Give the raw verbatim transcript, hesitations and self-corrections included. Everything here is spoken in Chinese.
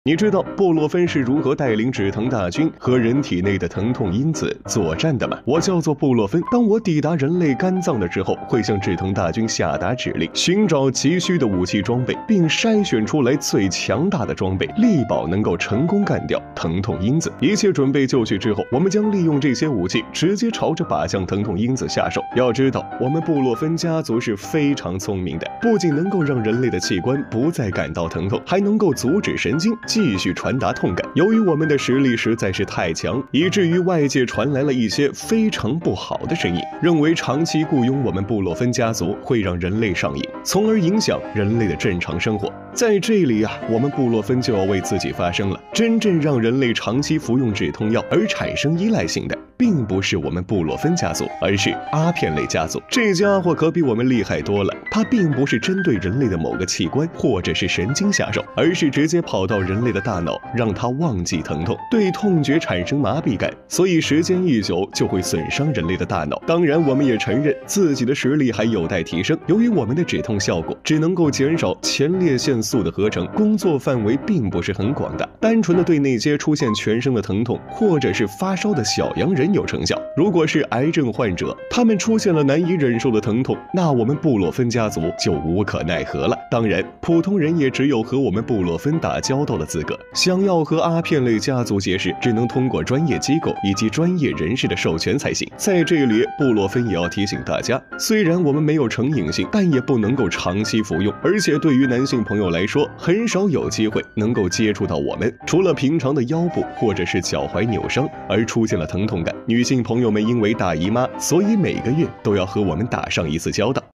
你知道布洛芬是如何带领止疼大军和人体内的疼痛因子作战的吗？我叫做布洛芬。当我抵达人类肝脏的时候，会向止疼大军下达指令，寻找急需的武器装备，并筛选出来最强大的装备，力保能够成功干掉疼痛因子。一切准备就绪之后，我们将利用这些武器直接朝着靶向疼痛因子下手。要知道，我们布洛芬家族是非常聪明的，不仅能够让人类的器官不再感到疼痛，还能够阻止神经继续传达痛感。由于我们的实力实在是太强，以至于外界传来了一些非常不好的声音，认为长期雇佣我们布洛芬家族会让人类上瘾，从而影响人类的正常生活。在这里啊，我们布洛芬就要为自己发声了。真正让人类长期服用止痛药而产生依赖性的，并不是我们布洛芬家族，而是阿片类家族。这家伙可比我们厉害多了，他并不是针对人类的某个器官或者是神经下手，而是直接跑到人类的大脑，让他忘记疼痛，对痛觉产生麻痹感，所以时间一久就会损伤人类的大脑。当然，我们也承认自己的实力还有待提升。由于我们的止痛效果只能够减少前列腺素的合成，工作范围并不是很广大，单纯的对那些出现全身的疼痛或者是发烧的小阳人有成效。如果是癌症患者，他们出现了难以忍受的疼痛，那我们布洛芬家族就无可奈何了。当然，普通人也只有和我们布洛芬打交道的资格。想要和阿片类家族结识，只能通过专业机构以及专业人士的授权才行。在这里，布洛芬也要提醒大家，虽然我们没有成瘾性，但也不能够长期服用，而且对于男性朋友来说，很少有机会能够接触到我们。除了平常的腰部或者是脚踝扭伤而出现了疼痛感，女性朋友们因为大姨妈，所以每个月都要和我们打上一次交道。